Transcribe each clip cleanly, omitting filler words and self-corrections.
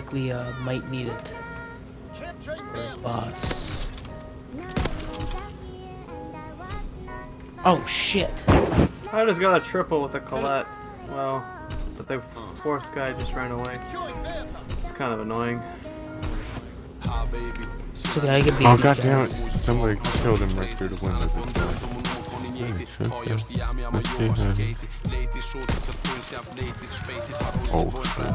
think we might need it. Boss. Oh shit! I just got a triple with a Colette. Well, but the fourth guy just ran away. It's kind of annoying. So the guy can be oh god damn it! Somebody killed him right through the window. Holy shit, yeah. Let's see her. Oh shit.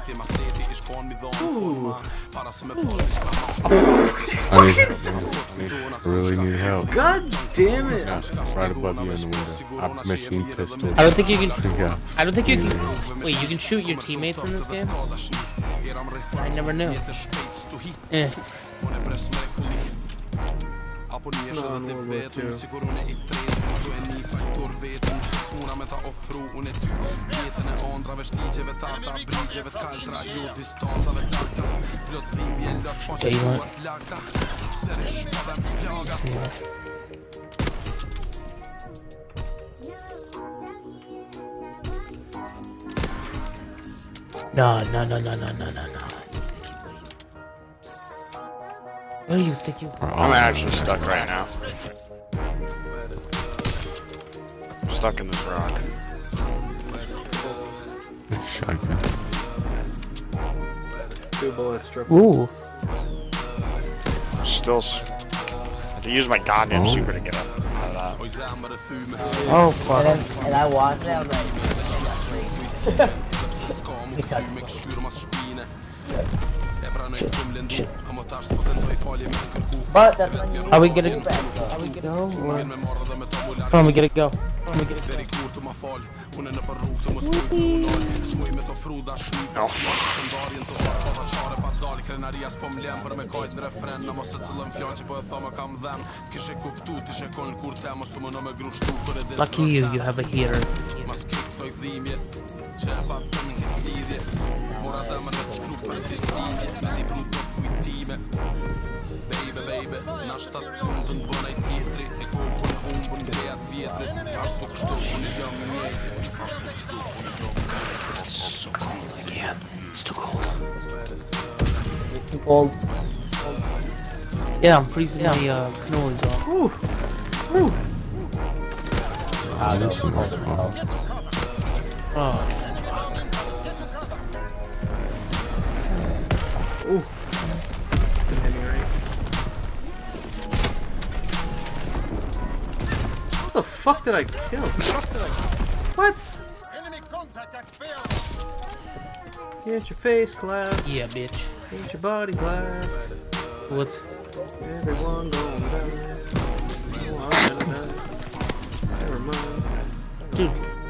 I really need help. God damn it! Yeah, right above you in the window. I machine pistol. I don't think you can. Yeah. I don't think you can. Wait, you can shoot your teammates in this game? I never knew. Eh. Okay, you want? No. What do you think you? I'm actually stuck right now. I'm stuck in this rock. Shotgun. 2 bullets, triple. Ooh. Still. I have to use my goddamn super to get up out of that. Oh fuck. And I watched it. I was like, Shit. but that's when you. Are we gonna go? Come on, we gotta go. No. Lucky you have a heater. It's cold, I can't. It's too cold. Too cold. Yeah, I'm freezing my cannolis off. Ooh. Oh. Ooh. Didn't hit me right. What the fuck did I kill? What? Get your face clapped. Yeah, bitch. Get your body clapped. What's? Everyone going down. Oh, I'm gonna die. Never mind. Dude.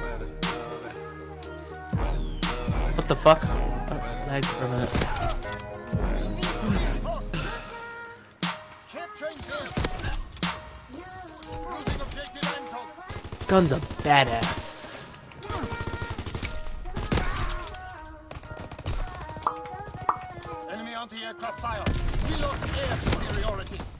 What the fuck? Lag for a minute. Gun's a badass. Enemy anti-aircraft fire. We lost air superiority.